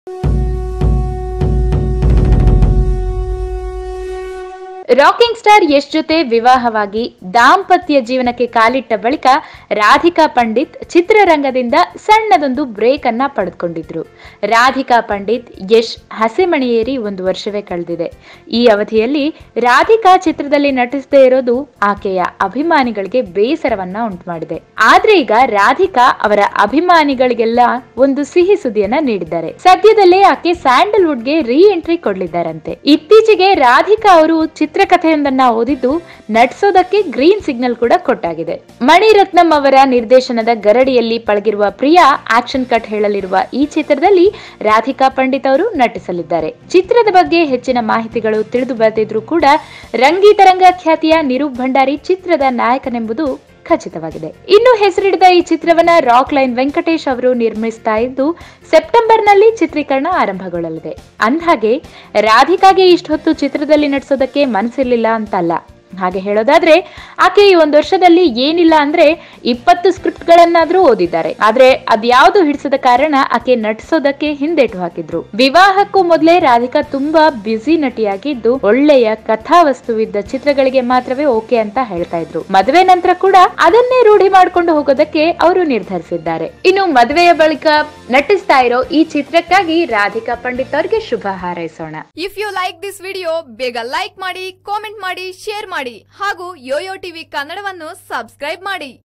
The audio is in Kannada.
ರಾಕಿಂಗ್ ಸ್ಟಾರ್ ಯಶ್ ಜೊತೆ ವಿವಾಹವಾಗಿ ದಾಂಪತ್ಯ ಜೀವನಕ್ಕೆ ಕಾಲಿಟ್ಟ ಬಳಿಕ ರಾಧಿಕಾ ಪಂಡಿತ್ ಚಿತ್ರರಂಗದಿಂದ ಸಣ್ಣದೊಂದು ಬ್ರೇಕ್ ಅನ್ನ ಪಡೆದುಕೊಂಡಿದ್ರು. ರಾಧಿಕಾ ಪಂಡಿತ್ ಯಶ್ ಹಸೆಮಣೆಯೇರಿ 1 ವರ್ಷವೇ ಕಳೆದಿದೆ. ಈ ಅವಧಿಯಲ್ಲಿ ರಾಧಿಕಾ ಚಿತ್ರದಲ್ಲಿ ನಟಿಸದೇ ಇರೋದು ಆಕೆಯ ಅಭಿಮಾನಿಗಳಿಗೆ ಬೇಸರವನ್ನ ಉಂಟುಮಾಡಿದೆ. ಆದ್ರೆ ಈಗ ರಾಧಿಕಾ ಅವರ ಅಭಿಮಾನಿಗಳಿಗೆಲ್ಲ ಒಂದು ಸಿಹಿ ಸುದ್ದಿಯನ್ನ ನೀಡಿದ್ದಾರೆ. ಸದ್ಯದಲ್ಲೇ ಆಕೆ ಸ್ಯಾಂಡಲ್ವುಡ್ಗೆ ರೀ ಎಂಟ್ರಿ ಕೊಡಲಿದ್ದಾರಂತೆ. ಇತ್ತೀಚೆಗೆ ರಾಧಿಕಾ ಅವರು ಚಿತ್ರಕಥೆಯೊಂದನ್ನ ಓದಿದ್ದು ನಟಿಸೋದಕ್ಕೆ ಗ್ರೀನ್ ಸಿಗ್ನಲ್ ಕೂಡ ಕೊಟ್ಟಾಗಿದೆ. ಮಣಿರತ್ನಂ ಅವರ ನಿರ್ದೇಶನದ ಗರಡಿಯಲ್ಲಿ ಪಳಗಿರುವ ಪ್ರಿಯಾ ಆಕ್ಷನ್ ಕಟ್ ಹೇಳಲಿರುವ ಈ ಚಿತ್ರದಲ್ಲಿ ರಾಧಿಕಾ ಪಂಡಿತ್ ಅವರು ನಟಿಸಲಿದ್ದಾರೆ. ಚಿತ್ರದ ಬಗ್ಗೆ ಹೆಚ್ಚಿನ ಮಾಹಿತಿಗಳು ತಿಳಿದು ಬರೆದಿದ್ರು ಕೂಡ ರಂಗಿತರಂಗ ಖ್ಯಾತಿಯ ನಿರೂಪ್ ಭಂಡಾರಿ ಚಿತ್ರದ ನಾಯಕನೆಂಬುದು ಖಚಿತವಾಗಿದೆ. ಇನ್ನು ಹೆಸರಿಡಿದ ಈ ಚಿತ್ರವನ್ನ ರಾಕ್ ಲೈನ್ ವೆಂಕಟೇಶ್ ಅವರು ನಿರ್ಮಿಸ್ತಾ ಇದ್ದು ಸೆಪ್ಟೆಂಬರ್ನಲ್ಲಿ ಚಿತ್ರೀಕರಣ ಆರಂಭಗೊಳ್ಳಲಿದೆ. ಅಂದ್ಹಾಗೆ ರಾಧಿಕಾಗೆ ಇಷ್ಟೊತ್ತು ಚಿತ್ರದಲ್ಲಿ ನಟಿಸೋದಕ್ಕೆ ಮನಸ್ಸಿರ್ಲಿಲ್ಲ ಅಂತಲ್ಲ. ಹಾಗೆ ಹೇಳೋದಾದ್ರೆ ಆಕೆ ಈ 1 ವರ್ಷದಲ್ಲಿ ಏನಿಲ್ಲ ಅಂದ್ರೆ 20 ಸ್ಕ್ರಿಪ್ಟ್ ಗಳನ್ನಾದ್ರೂ ಓದಿದ್ದಾರೆ. ಆದ್ರೆ ಅದ್ಯಾವುದು ಹಿಡಿಸದ ಕಾರಣ ಆಕೆ ನಟಿಸೋದಕ್ಕೆ ಹಿಂದೇಟು ಹಾಕಿದ್ರು. ವಿವಾಹಕ್ಕೂ ಮೊದಲೇ ರಾಧಿಕಾ ತುಂಬಾ ಬ್ಯುಸಿ ನಟಿಯಾಗಿದ್ದು ಒಳ್ಳೆಯ ಕಥಾವಸ್ತುವಿದ್ದ ಚಿತ್ರಗಳಿಗೆ ಮಾತ್ರವೇ ಓಕೆ ಅಂತ ಹೇಳ್ತಾ ಇದ್ರು. ಮದುವೆ ನಂತರ ಕೂಡ ಅದನ್ನೇ ರೂಢಿ ಮಾಡ್ಕೊಂಡು ಹೋಗೋದಕ್ಕೆ ಅವರು ನಿರ್ಧರಿಸಿದ್ದಾರೆ. ಇನ್ನು ಮದುವೆಯ ಬಳಿಕ ನಟಿಸ್ತಾ ಇರೋ ಈ ಚಿತ್ರಕ್ಕಾಗಿ ರಾಧಿಕಾ ಪಂಡಿತ್ ಅವರಿಗೆ ಶುಭ ಹಾರೈಸೋಣ. If you like this video ಬೇಗ ಲೈಕ್ ಮಾಡಿ, ಕಾಮೆಂಟ್ ಮಾಡಿ, ಶೇರ್ ಮಾಡಿ ಹಾಗೂ ಯೋಯೋ ಟಿವಿ ಕನ್ನಡವನ್ನು ಸಬ್ಸ್ಕ್ರೈಬ್ ಮಾಡಿ.